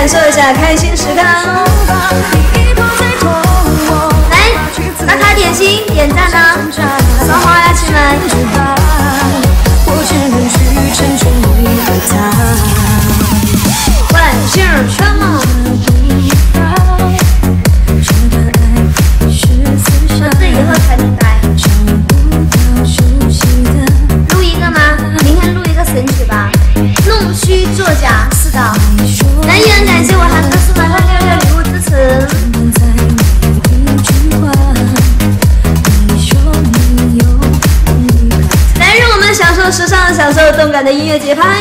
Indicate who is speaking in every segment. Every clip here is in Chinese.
Speaker 1: 感受一下开心时刻。来，打卡点心、点赞呢，扫码呀，亲们。One two come on。说这以后才明白。录一个吗？明天录一个神曲吧。弄虚作假，是的。来，依然感谢我韩哥送来666礼物支持。来，让我们享受时尚，享受动感的音乐节拍。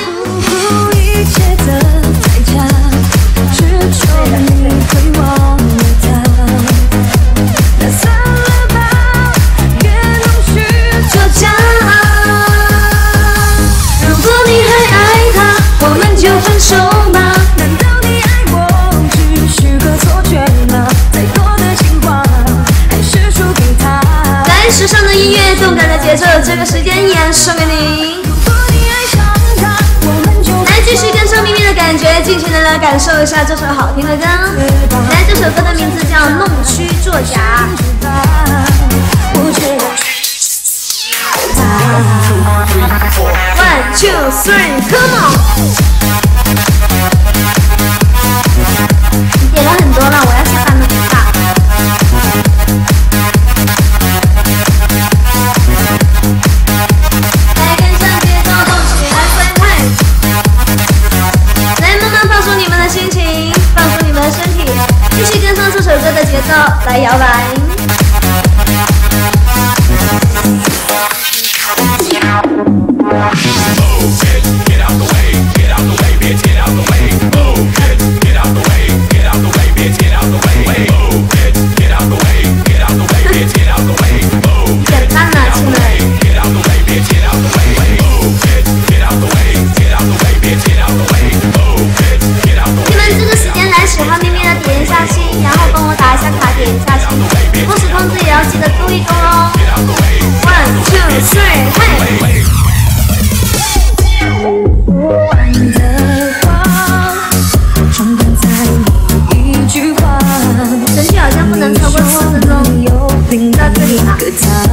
Speaker 1: 如果你还爱他，我们就分手吧。难道你爱我只是个错觉吗？再多的情话还是输给他。来，时尚的音乐，动感的节奏，这个时间依然送给你。来，继续跟上咪咪的感觉，尽情的来感受一下这首好听的歌。来，这首歌的名字叫《弄虚作假》。One two three come on。你点了很多了，我要下班了，不大。来，跟上节奏，动起来，快快！来，慢慢放松你们的心情，放松你们的身体，继续跟上这首歌的节奏，来摇摆。记得勾一勾哦 ！One two three， 嘿！整体好像不能超过4分钟，到这里吧。